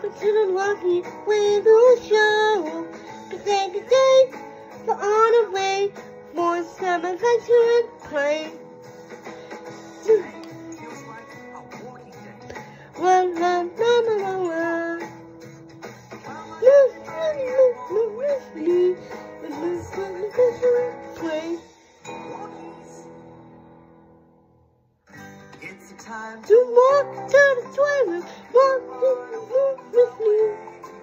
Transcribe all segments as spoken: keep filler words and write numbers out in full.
but to the lucky with a show. Good day, good day, we're on our way. More summer back to play. One, one, one, one, one. It's time to walk to the toilet, walk with me.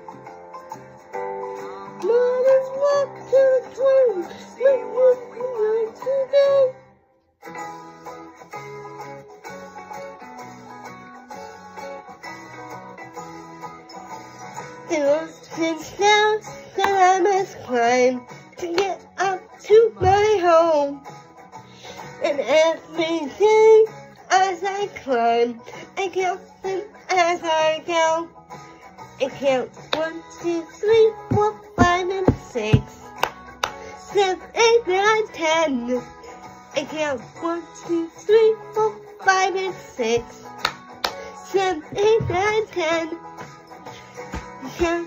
Let us walk to the toilet, see what we like today. There are six stairs that I must climb to get up to my home. And every day as I climb, I count them as I go. I count one, two, three, four, five, and six, seven, eight, nine, ten. I count one, two, three, four, five, and six, seven, eight, nine, ten. Count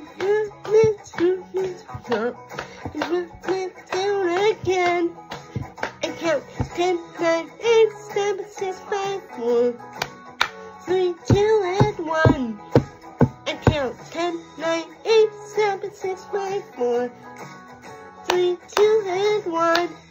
again. I count ten, nine, eight, seven, six, five, four, three, two, and one. I count ten, nine, eight, seven, six, five, four, three, two, and one.